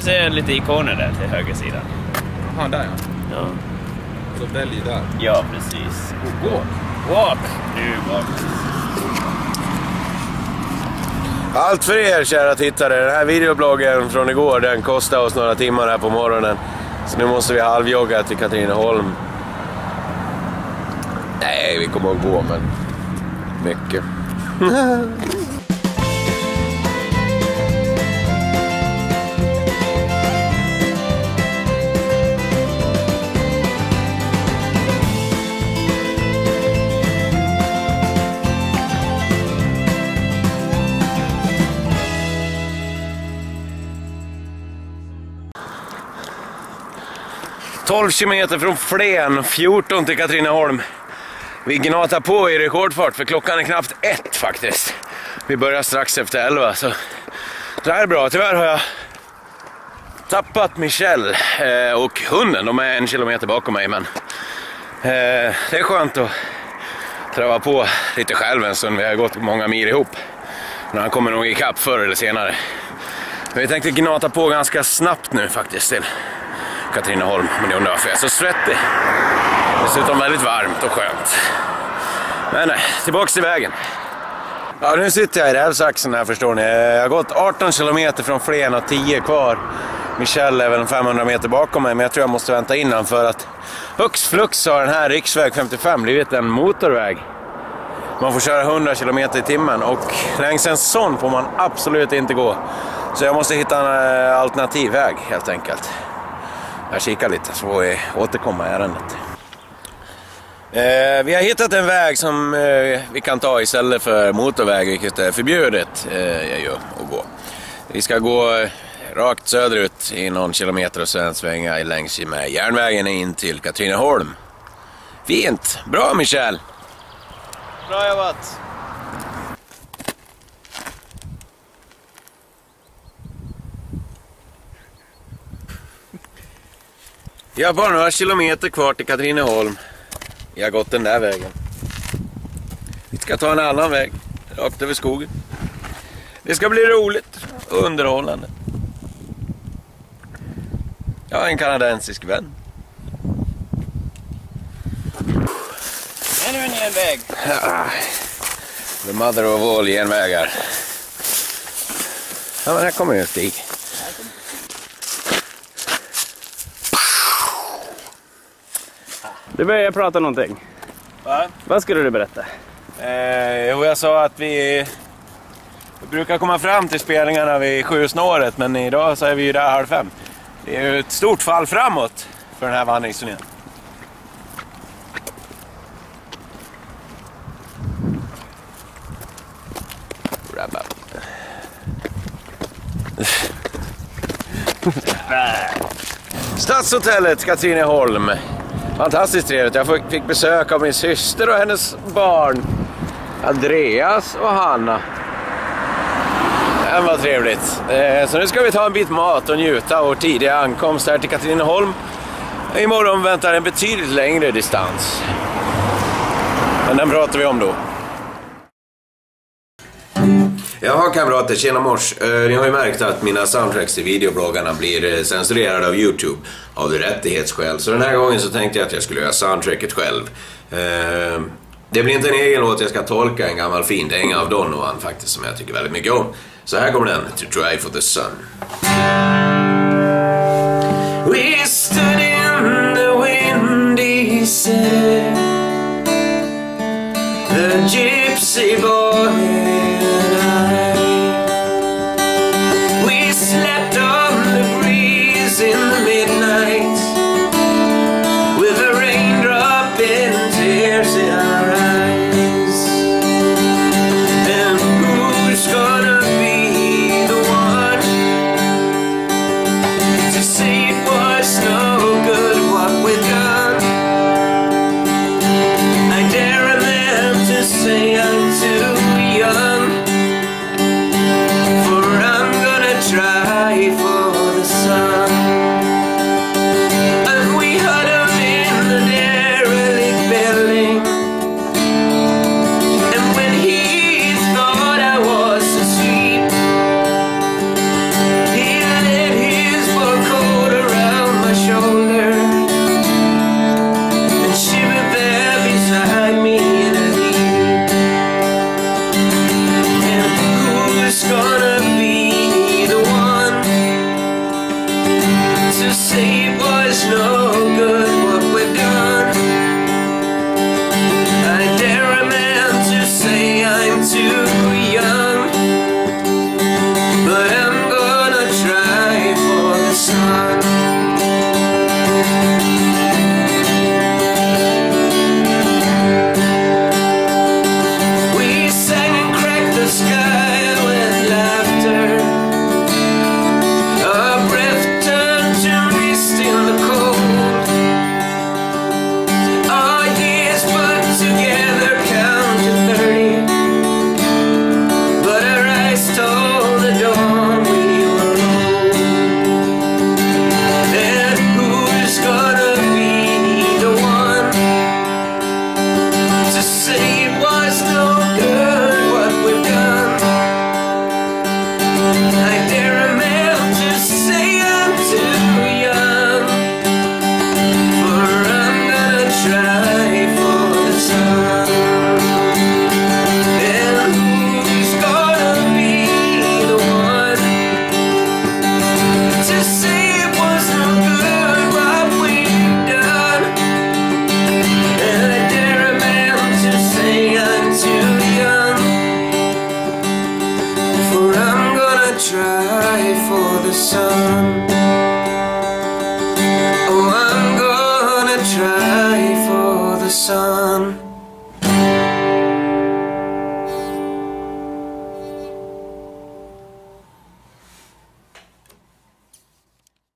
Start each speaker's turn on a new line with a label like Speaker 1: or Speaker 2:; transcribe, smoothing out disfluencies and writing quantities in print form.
Speaker 1: ser lite ikoner där till höger sidan.
Speaker 2: Jaha, där ja.
Speaker 1: Ja.
Speaker 2: Så välj där.
Speaker 1: Ja, precis.
Speaker 2: Walk.
Speaker 1: Walk! Nu bak.
Speaker 3: Allt för er kära tittare, den här videobloggen från igår, den kostade oss några timmar här på morgonen. Så nu måste vi halvjogga till Katrineholm. Nej, vi kommer att gå, men mycket. 12 kilometer från Flen, 14 till Katrineholm. Vi gnatar på i rekordfart för klockan är knappt 1 faktiskt. Vi börjar strax efter 11, så det här är bra. Tyvärr har jag tappat Michelle och hunden. De är 1 kilometer bakom mig, men det är skönt att träva på lite själv en stund. Vi har gått många mil ihop. Men han kommer nog ikapp förr eller senare. Men vi tänkte gnata på ganska snabbt nu faktiskt till Katrineholm, men jag undrar varför jag är så svettig. Dessutom väldigt varmt och skönt. Men nej, tillbaka till vägen. Ja, nu sitter jag i rälsaxen här, förstår ni. Jag har gått 18 kilometer från Flen och 10 kvar. Michelle är väl 500 meter bakom mig, men jag tror jag måste vänta innan för att hux flux har den här riksväg 55 blivit en motorväg. Man får köra 100 kilometer i timmen och längs en sån får man absolut inte gå. Så jag måste hitta en alternativ väg helt enkelt. Jag kikar lite så får vi återkomma i ärendet. Vi har hittat en väg som vi kan ta istället för motorväg, vilket är förbjudet att gå. Vi ska gå rakt söderut i någon kilometer och sen svänga längs med järnvägen in till Katrineholm. Fint! Bra, Michelle!
Speaker 1: Bra jobbat!
Speaker 3: Jag har bara några kilometer kvar till Katrineholm. Jag har gått den där vägen. Vi ska ta en annan väg, rakt över skogen. Det ska bli roligt och underhållande. Jag har en kanadensisk vän.
Speaker 1: Ännu en genväg.
Speaker 3: The mother of all genvägar. Ja, men här kommer ju en stig.
Speaker 1: Du börjar prata någonting.
Speaker 3: Va?
Speaker 1: Vad skulle du berätta?
Speaker 3: Jag sa att vi brukar komma fram till spelningarna vid 7-snåret, men idag så är vi ju där 4:30. Det är ju ett stort fall framåt för den här vandringsturnén. Stadshotellet Katrineholm. Fantastiskt trevligt. Jag fick besök av min syster och hennes barn Andreas och Hanna. Det var trevligt. Så nu ska vi ta en bit mat och njuta av vår tidiga ankomst här till Katrineholm. Imorgon väntar en betydligt längre distans. Men den pratar vi om då. Jaha kamrater, tjena mors. Ni har ju märkt att mina soundtracks i videobloggarna blir censurerade av YouTube av rättighetsskäl. Så den här gången så tänkte jag att jag skulle göra soundtracket själv. Det blir inte en egen låt, jag ska tolka en gammal fin dänga av Donovan faktiskt som jag tycker väldigt mycket om. Så här kommer den, To Try for the Sun. We stood in the windy city, the gypsy boy and I. We slept on the breeze in the midnight, with a raindrop and tears in our eyes. And who's gonna be the one
Speaker 4: hand.